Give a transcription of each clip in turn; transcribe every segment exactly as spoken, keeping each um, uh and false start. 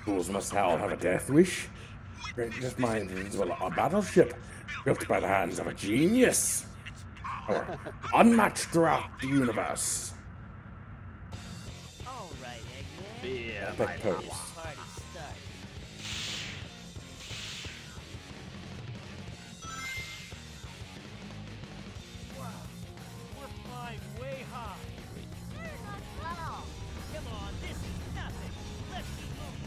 Fools must all have a death wish. Greatest minds will a battleship built by the hands of a genius. Or unmatched throughout the universe. All right, Eggman. Yeah, Epic my pose. Party start. Wow, we're flying way high. Come on, this is nothing. Let's keep moving.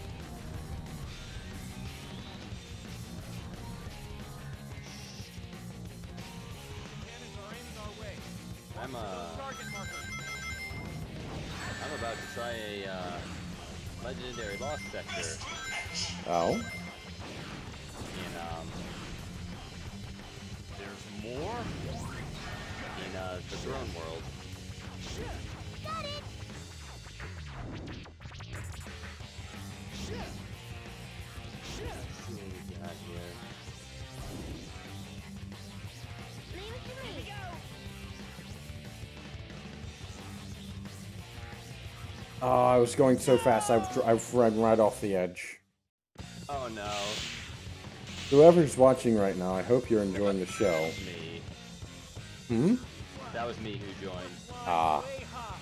Cannons are aiming our way. I'm uh, Target marker. I'm about to try a uh, legendary lost sector Oh? in um. There's more? in uh, the throne world. Got it! Let's see what we got here. Leave it to me. Oh, I was going so fast, I've, I've run right off the edge. Oh no. Whoever's watching right now, I hope you're enjoying the show. Me. Hmm? That was me who joined. Ah. Way high.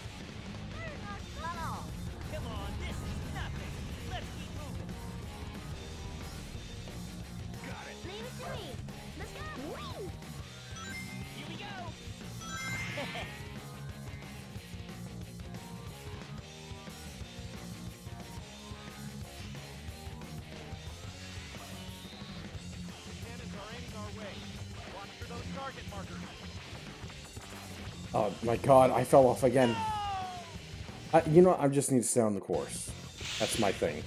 Come on, this is nothing. Let's keep moving. Leave it to me. Let's go. Whee! Here we go. Cannons are aiming our way. Watch for those target markers. Oh my god, I fell off again. I, you know, I just need to stay on the course. That's my thing.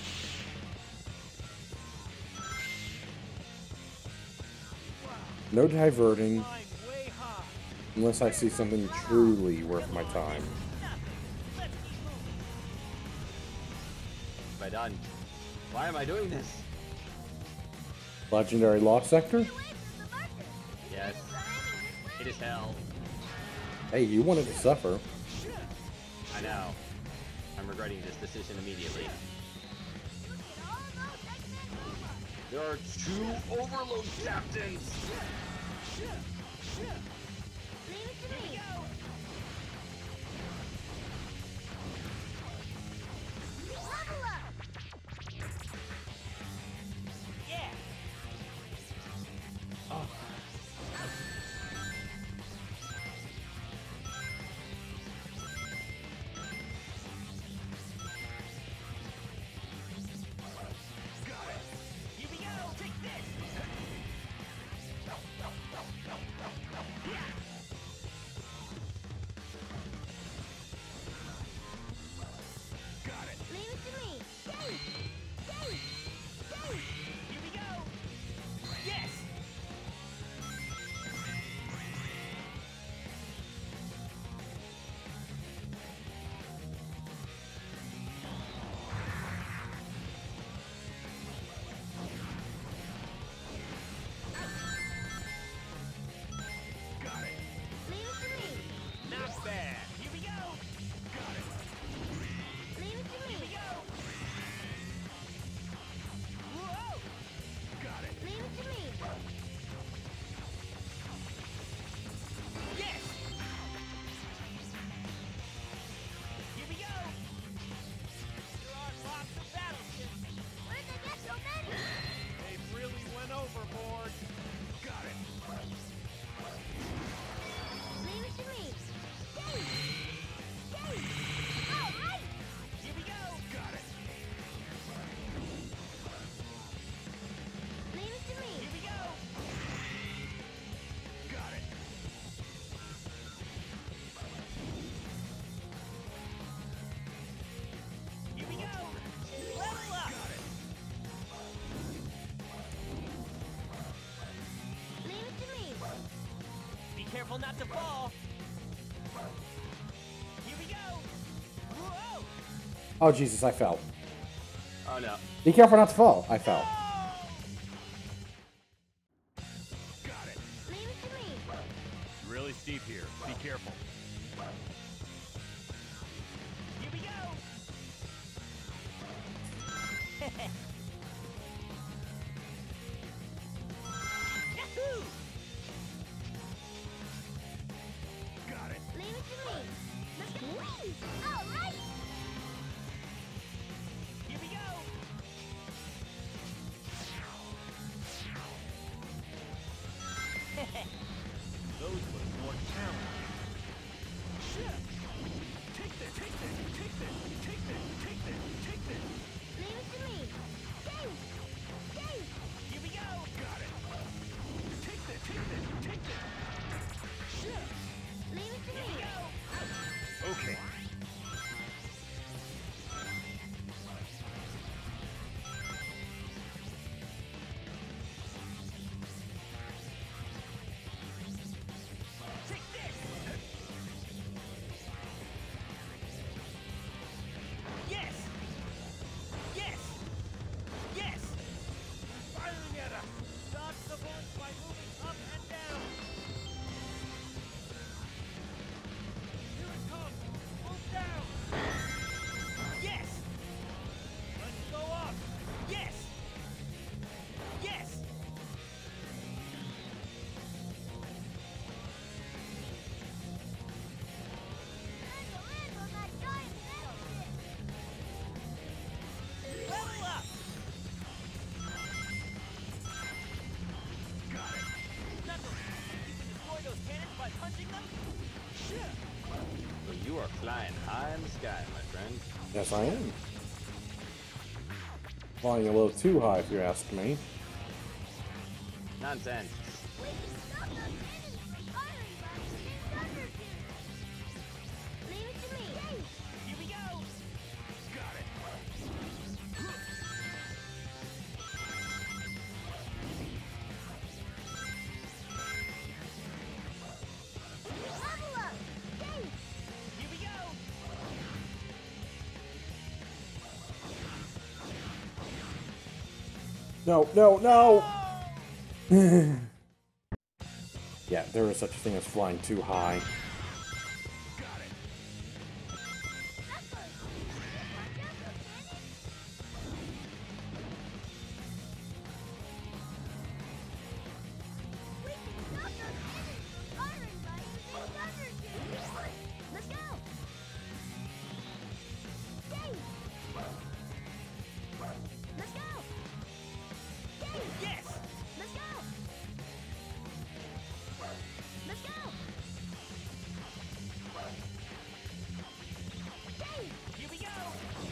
No diverting, Flying way high. unless I see something truly worth my time. Nothing. Let's keep moving. Have I done? Why am I doing this? Legendary Lost Sector? Yes. It is hell. Hey, you wanted to suffer. I know. I'm regretting this decision immediately. There are two overload captains! Leave it to me. Level up. Yeah. Here we go. Take this. Leave it to me. Yay! Yay! Yay! Here we go. Yes. Leave it to me. Not bad. Here we go. Leave it to Here we me. go. Whoa. Leave it to me. Yes. Here we go. There are lots of battleships. Where did they get so many? They really went overboard. Got it. Leave it to me. Yay! Yay! All right. Here we go. Got it. Leave it to me. Here we go. Got it. Here we go. Level up. Got it. Leave it to me. Be careful not to fall. Here we go. Whoa. Oh Jesus, I fell. Oh no. Be careful not to fall. I fell. Got it. Leave it to me. Really steep here. Be careful. Here we go. Yahoo! Got it. Leave it to me. Let's go. Whee! All right. Here we go! Those were more challenging. Shit! Take this, take this, take this, take this, take this, take this. Leave it to me. Go. Go. Here we go! Got it. Take this, take this, take this. Shit! Leave it to Here we me. go! Okay. Take this! Yes! Yes! Yes! Firing at us. Dodge the bullets by moving up and down! Here it comes. Move down! Yes! Let's go up. Yes! Yes! Time to land on that giant battleship. Level up! Got it. Knuckles, you can destroy those cannons by punching them? Shit! So you are flying high in the sky, my friend. Yes, I am. Flying a little too high, if you ask me. Nonsense. We can stop those cannons from firing by using thunder cannon. Leave it to me. Here we go! Got it. Level up. Go. Here we go! No, no, no! Yeah, there is such a thing as flying too high. Got it. Knuckles. Watch out, those cannons. We can stop those cannons from firing by using thunder cannon. Let's go. Go. Let's go. Go. Yes! Let's go. Let's go. Go. Here we go!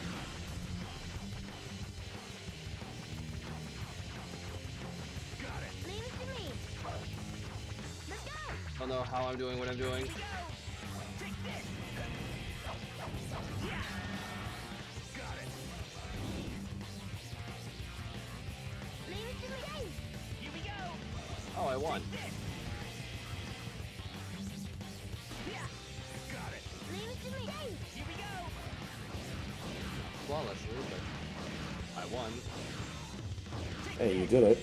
Got it. Leave it to me. Let's go. I don't know how I'm doing what I'm doing. Here we go! Take this! Got it. Leave it to me. Here we go! Oh, I won. This! Got it. Leave it to me. Here we go! Flawlessly, but I won. Hey, you did it.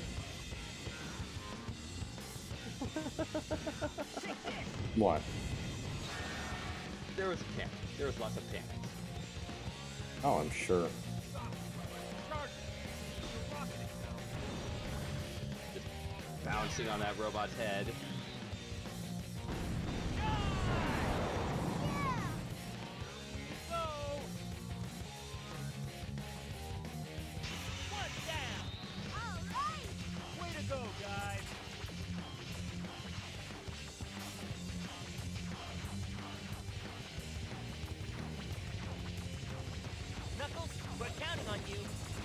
What? There was a panic. There was lots of panic. Oh, I'm sure. Just bouncing on that robot's head. Go! One down! All right. Way to go, guys! Knuckles, we're counting on you.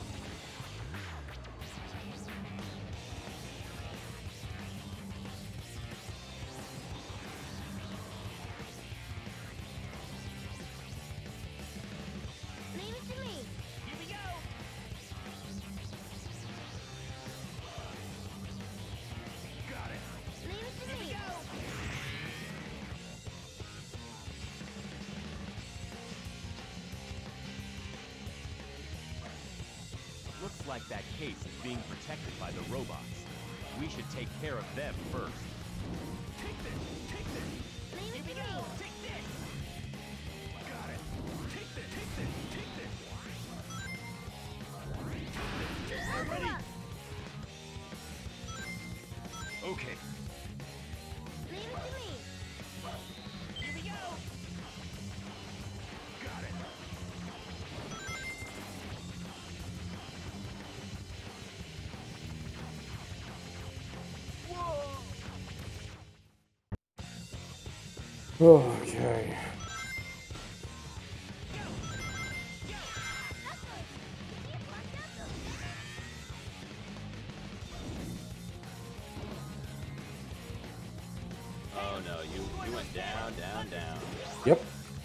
Leave it to me. Here we go! Got it. Leave it to Here we me. go! Looks like that case is being protected by the robots. We should take care of them first. Take this. Take this. Leave Here it we to go! me. Take this! Got it. Take this. Take this. Take this. Okay. Oh no, you, you went down, down, down. Yep.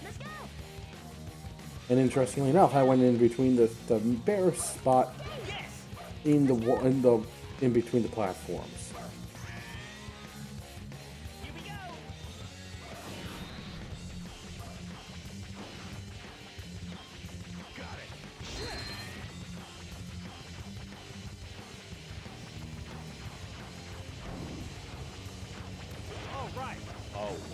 And interestingly enough, I went in between the the bare spot in the wa- in the in between the platforms. Here we go. All right. Oh wow.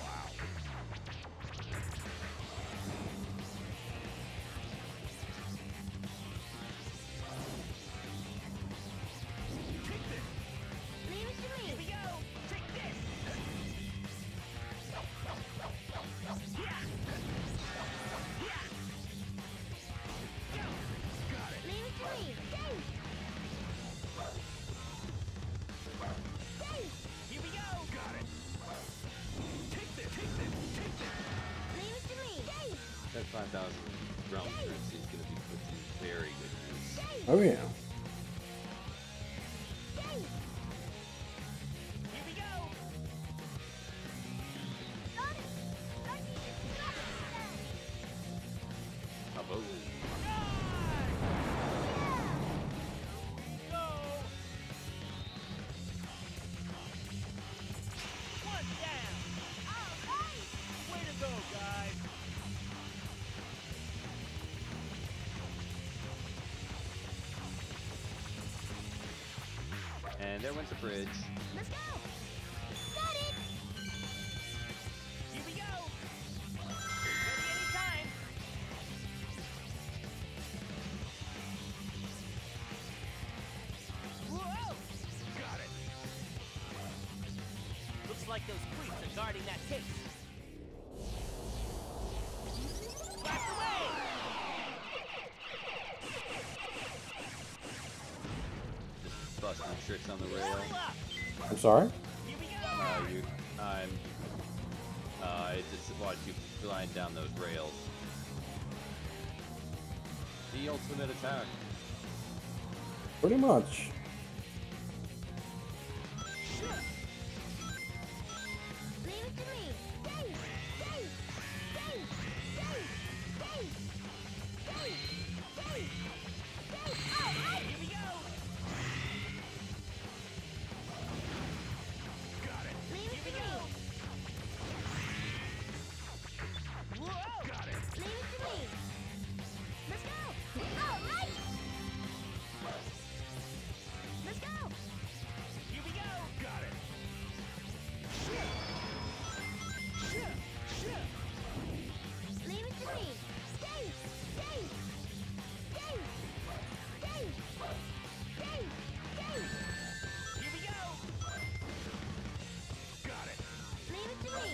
Leave it to me. Here we go. Take this. Leave it to me. Dave. Dave. Here we go. Got it. Take this. Take this. Take this. Leave it to me. Dave. That five thousand realm currency is going to be put to very good use. Dave. Oh yeah. Dave. Here we go. Got it. I need to stop that. Kaboom. Go. One down. All right. Way to go, guys. And there went the bridge. Let's go. Got it. Here we go. Ready anytime. Whoa! Got it. Looks like those creeps are guarding that case. Blast away! Just busting tricks on the rail. Level up! I'm sorry. Here we go! Uh, you, I'm, uh, I just watched you glide down those rails. The ultimate attack. Pretty much. Leave it to me. Dave. Dave. Dave. Dave. Dave. Dave. Dave. Dave. All right. Here we go! Got it. Leave it Here we to go! me. Whoa! Got it. Leave it to me. Let's go. All right. Let's go. Here we go! Got it. Leave it to me. Dave. Dave. Dave. Dave. Dave. Dave. Here we go! Got it. Leave it to me.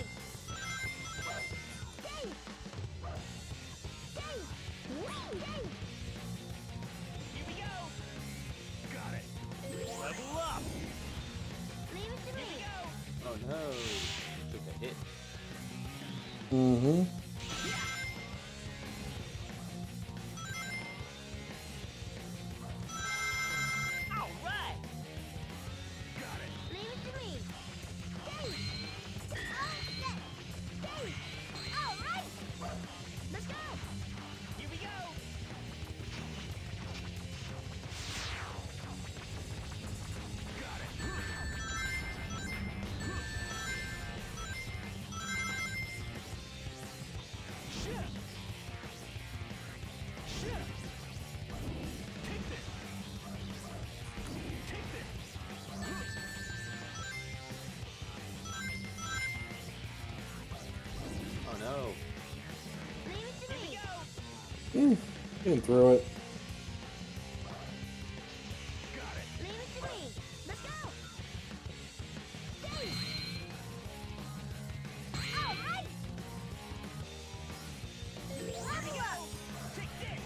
Dave. Dave. Dave. Here we go! Got it. Level up! Leave it to Here we me. go! Oh no! Took a hit. Mm-hmm. All right! Got it. Leave it to me. Dave. All set. Dave. All right. Let's go. Here we go! Got it. Take this. Take this. Oh no! Leave it to Here we me. go! Mm, getting through it. Got it. Leave it to me. Let's go. Dave. All right. Level up. Take this!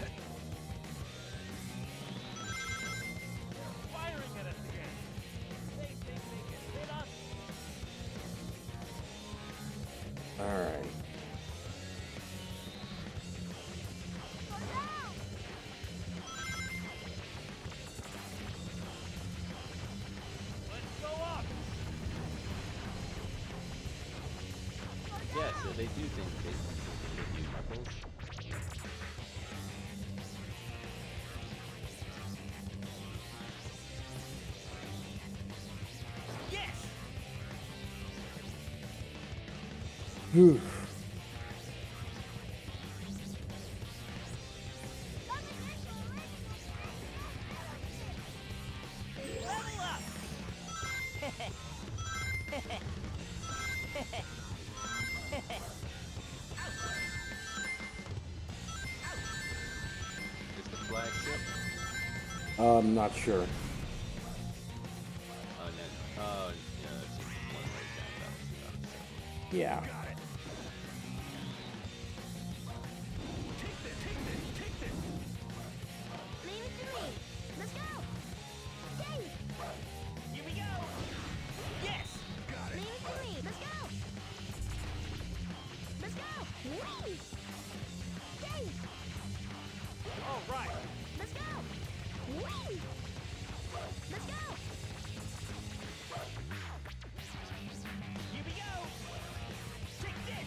Firing at us again! They think they can hit us? All they do things basically with you, Knuckles. Yes! Whew. Level up! Is the flagship? I'm not sure. Oh, no. Oh, yeah, it's just one way down. That was the Yeah. Leave it to me. Let's go. Dave, Here we go! Yes! leave it to me. Let's go. Let's go. Whee! Dave, All right! let's go. Whee! Let's go. Here we go! Take this!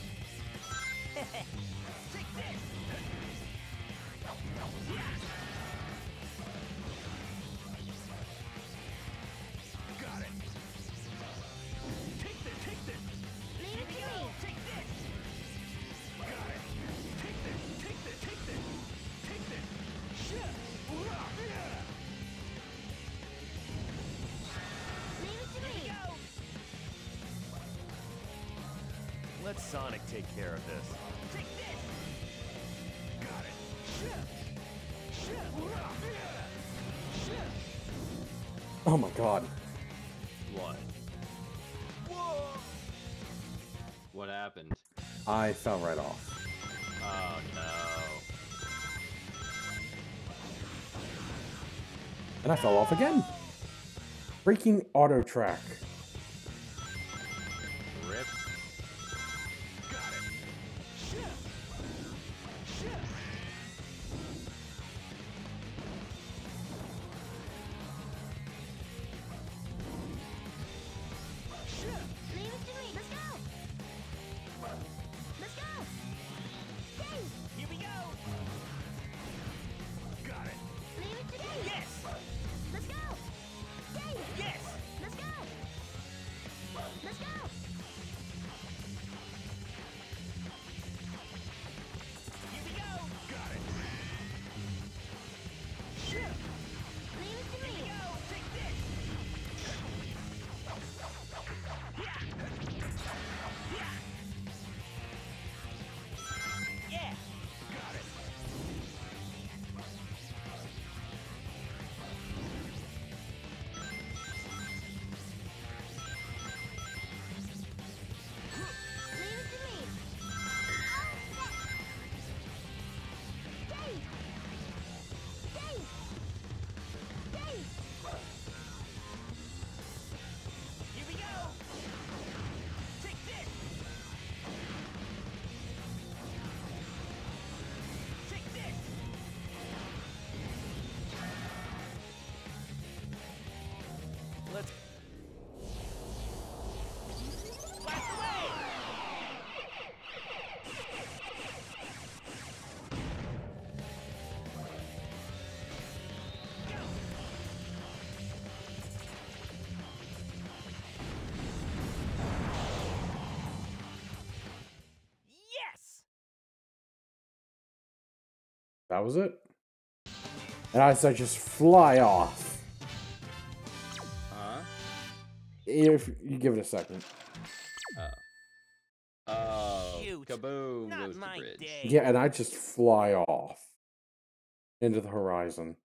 Take this! Got it. Take this, take this. Leave Here it we to go! me. Take this! Got it. Take this, take this, take this. Take this. Shit. Hoorah. Yeah. Leave it to Here we me. go! Let Sonic take care of this. Take this! Got it. Shit. Shit. Hoorah. Yeah. Shit. Oh my god. What? Whoa! What happened? I fell right off. Oh, no. And I fell off again. Freaking auto track. Rip. Got it. Shit. Shit. Shit. Leave it to me. Let's go. Let's go. Dave, Here we go! Got it. leave it to me. Yes! Let's go. Dave, Yes! let's go. Let's go. Here we go! Got it. Shit. Leave it to Here we me. go! Take this! Yeah! Got it. Leave it to me. Dave, Dave, Dave. Here we go! Take this! Take this! Let's Blast away! Go! Yes! That was it. And I said just fly off. Huh? If you give it a second. Oh. Oh. Shoot. Kaboom Not goes the my bridge. day. Yeah, and I just fly off into the horizon.